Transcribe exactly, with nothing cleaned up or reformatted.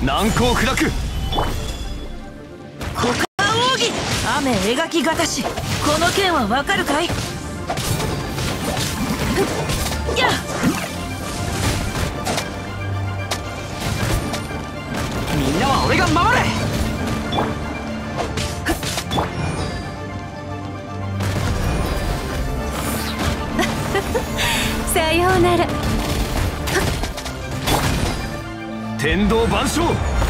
難攻不落。 股間奥義、雨描きがたし、この剣はわかるかい？やっ、 みんなは俺が守れ。 さようなら。 天道万象。